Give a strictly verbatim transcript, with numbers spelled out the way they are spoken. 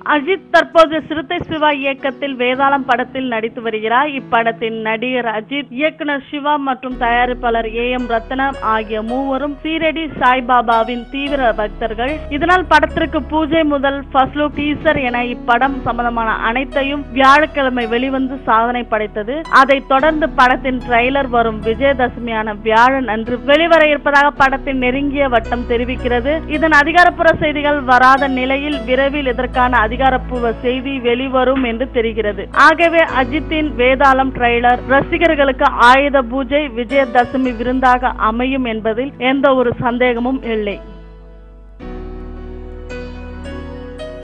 அஜித் தற்போது சிறுத்தை சிவா இயக்கத்தில் வேதாளம் படத்தில் நடித்து வருகிறார். இப்படத்தின் நடிகர் அஜித், இயக்குனர் சிவா மற்றும் தயாரிப்பாளர் ஏ எம் ரத்னம் ஆகிய மூவரும் சீரடி சாய்பாபாவின் தீவிர பக்தர்கள். இதனால் படத்திற்கு பூஜை முதல் ஃபர்ஸ்ட் லுக், டீசர் என இப்படம் சம்பந்தமான அனைத்தையும் வியாழக்கிழமை வெளிவந்து சாதனை படைத்தது. அதைத் தொடர்ந்து படத்தின் ட்ரெய்லர் வரும் விஜயதசமியான வியாழன் அன்று வெளிவர இருப்பதாக படத்தின் நெருங்கிய வட்டம் தெரிவிக்கிறது. இதன் அதிகாரப்பூர்வ செய்திகள் வராத நிலையில் விரைவில் இதற்கான அதிகாரப்பூர்வ செய்தி வெளிவரும் என்று தெரிகிறது. ஆகவே அஜித்தின் வேதாளம் ட்ரெய்லர் ரசிகர்களுக்கு ஆயுத பூஜை, விஜயதசமி விருந்தாக அமையும் என்பதில் எந்த ஒரு சந்தேகமும் இல்லை.